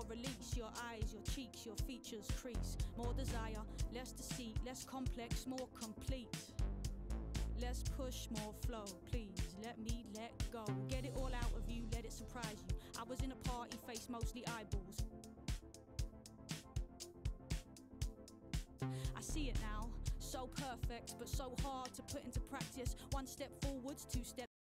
release. Your eyes, your cheeks, your features crease. More desire, less deceit, less complex, more complete. Less push, more flow, please let me let go. Get it all out of you, let it surprise you. I was in a party, face mostly eyeballs. I see it now, so perfect but so hard to put into practice. One step forwards, two steps